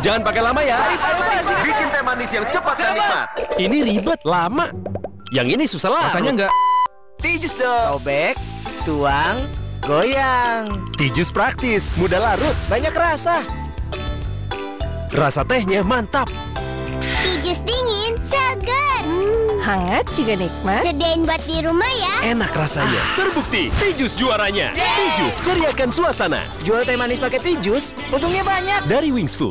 Jangan pakai lama ya. Bikin teh manis yang cepat dan nikmat. Ini ribet, lama. Yang ini susah lah. Rasanya enggak. Tijus dong. Sobek, tuang, goyang. Tijus praktis, mudah larut. Banyak rasa. Rasa tehnya mantap. Tijus dingin, segar. Hangat juga nikmat. Sediain buat di rumah ya. Enak rasanya. Terbukti, Tijus juaranya. Tijus, ceriakan suasana. Jual teh manis pakai Tijus, untungnya banyak. Dari Wings Food.